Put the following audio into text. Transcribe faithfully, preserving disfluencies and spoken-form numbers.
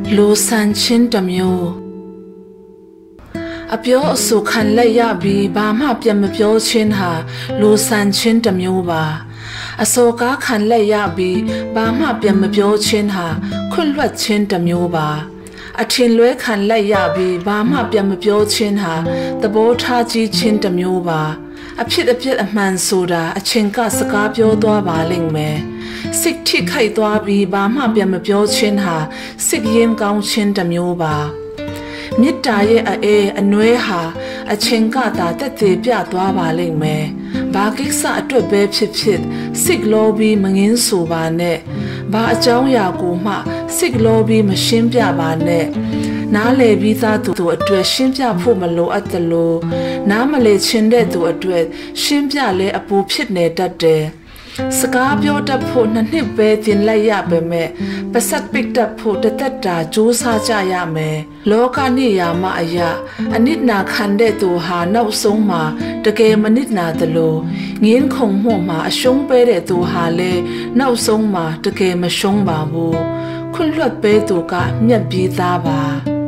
Lu san chin dam yo a pyo su khan lai ya bi ba ma pyam pyo chin ha lu san chin dam yo ba a so ka khan lai ya bi ba ma pyam pyo chin ha khun lwat chin dam yo ba a thin lwe khan lai ya bi ba ma pyam pyo chin ha tabo tha ji chin dam yo ba a phit a phit a man so da a chin ka saka pyo twa ba ling me sik thi khai twa bi ba ma pyam pyo chin ha sik yin kaung chin dam yo baမြစ်တာရဲ့အေးအနွဲဟာအချင်းကတာတက်သေးပြသွားပါလိမ့်မယ်။ဘာကိစ္စအတွက်ပဲဖြစ်ဖြစ်စစ်လောပြီးမငင်းဆိုပါနဲ့။ဘာအကြောင်းအရာကိုမှစစ်လောပြီးမရှင်းပြပါနဲ့။နားလေပြီးသားသူတို့အတွက်ရှင်းပြဖို့မလိုအပ်သလိုနားမလေချင်တဲ့သူအတွက်ရှင်းပြလဲအပူဖြစ်နေတတ်တယ်။စကားပြောတတ်ဖို့နှစ်နှစ်ပဲတင်လိုက်ရပါမယ်ပစက်ပစ်တတ်ဖို့တသက်တာကြိုးစားကြရမယ်လောကနိယာမအရာအနစ်နာခံတဲ့သူဟာနောက်ဆုံးမှာတကယ်မနစ်နာသလိုငင်းခုန်မှုမှာအရှုံးပေးတဲ့သူဟာလည်းနောက်ဆုံးမှာတကယ်မရှုံးပါဘူးခွင့်လွှတ်ပေးသူကမြတ်ပြီးသားပါ